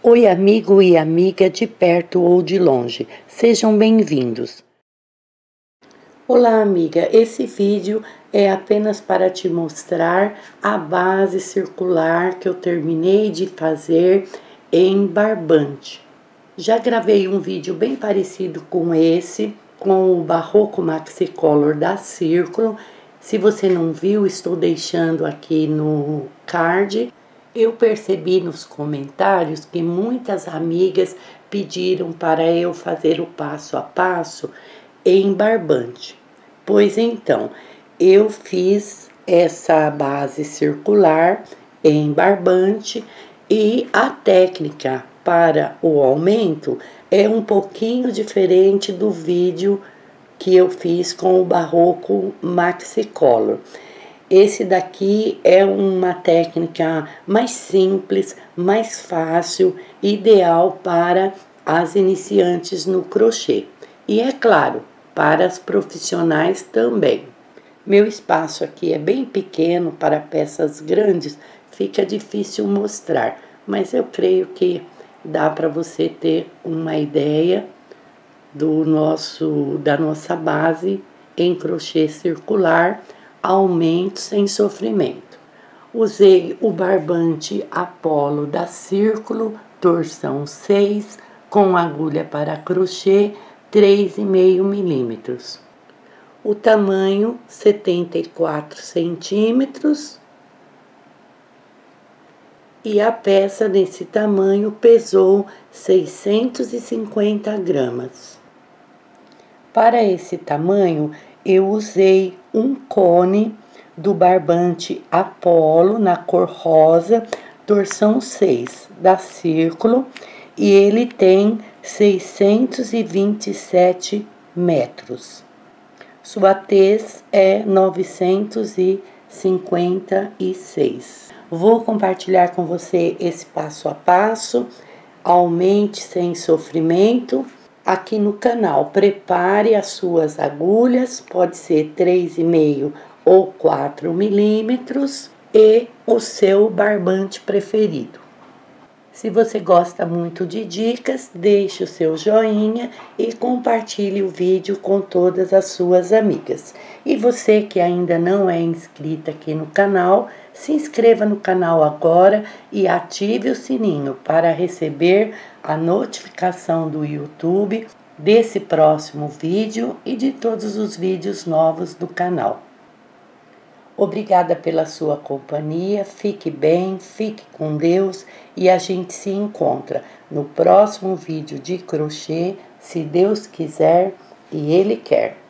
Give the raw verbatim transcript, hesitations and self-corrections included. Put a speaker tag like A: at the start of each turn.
A: Oi, amigo e amiga de perto ou de longe, sejam bem-vindos. Olá, amiga, esse vídeo é apenas para te mostrar a base circular que eu terminei de fazer em barbante. Já gravei um vídeo bem parecido com esse, com o Barroco Maxicolor da Círculo. Se você não viu, estou deixando aqui no card. Eu percebi nos comentários que muitas amigas pediram para eu fazer o passo a passo em barbante. Pois então, eu fiz essa base circular em barbante e a técnica para o aumento é um pouquinho diferente do vídeo que eu fiz com o Barroco Maxicolor. Esse daqui é uma técnica mais simples, mais fácil, ideal para as iniciantes no crochê. E é claro, para as profissionais também. Meu espaço aqui é bem pequeno, para peças grandes fica difícil mostrar, mas eu creio que dá para você ter uma ideia do nosso, da nossa base em crochê circular, aumento sem sofrimento. Usei o barbante Apollo da Círculo, torção seis, com agulha para crochê três vírgula cinco milímetros. O tamanho setenta e quatro centímetros. E a peça nesse tamanho pesou seiscentos e cinquenta gramas. Para esse tamanho, eu usei um cone do barbante Apollo na cor rosa, torção seis, da Círculo, e ele tem seiscentos e vinte e sete metros. Sua tez é novecentos e cinquenta e seis. Vou compartilhar com você esse passo a passo, aumente sem sofrimento, aqui no canal. Prepare as suas agulhas, pode ser três vírgula cinco ou quatro milímetros, e o seu barbante preferido. Se você gosta muito de dicas, deixe o seu joinha e compartilhe o vídeo com todas as suas amigas. E você que ainda não é inscrita aqui no canal, se inscreva no canal agora e ative o sininho para receber a notificação do YouTube desse próximo vídeo e de todos os vídeos novos do canal. Obrigada pela sua companhia, fique bem, fique com Deus e a gente se encontra no próximo vídeo de crochê, se Deus quiser e Ele quer.